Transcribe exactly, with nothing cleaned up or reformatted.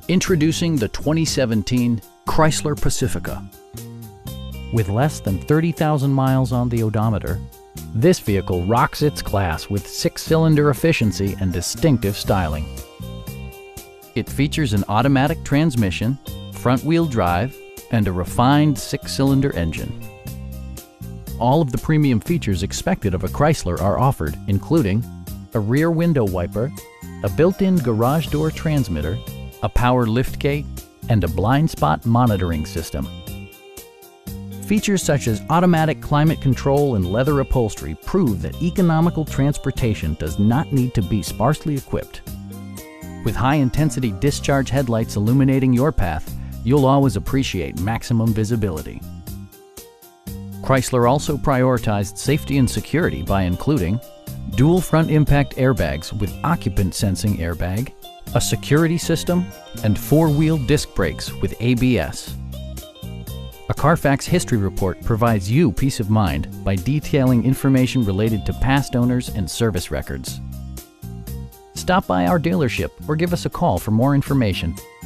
Introducing the twenty seventeen Chrysler Pacifica. With less than thirty thousand miles on the odometer, this vehicle rocks its class with six-cylinder efficiency and distinctive styling. It features an automatic transmission, front-wheel drive, and a refined six-cylinder engine. All of the premium features expected of a Chrysler are offered, including a rear window wiper, a built-in garage door transmitter, a power liftgate, and a blind spot monitoring system. Features such as automatic climate control and leather upholstery prove that economical transportation does not need to be sparsely equipped. With high-intensity discharge headlights illuminating your path, you'll always appreciate maximum visibility. Chrysler also prioritized safety and security by including dual front impact airbags with occupant sensing airbag, a security system, and four-wheel disc brakes with A B S. A Carfax history report provides you peace of mind by detailing information related to past owners and service records. Stop by our dealership or give us a call for more information.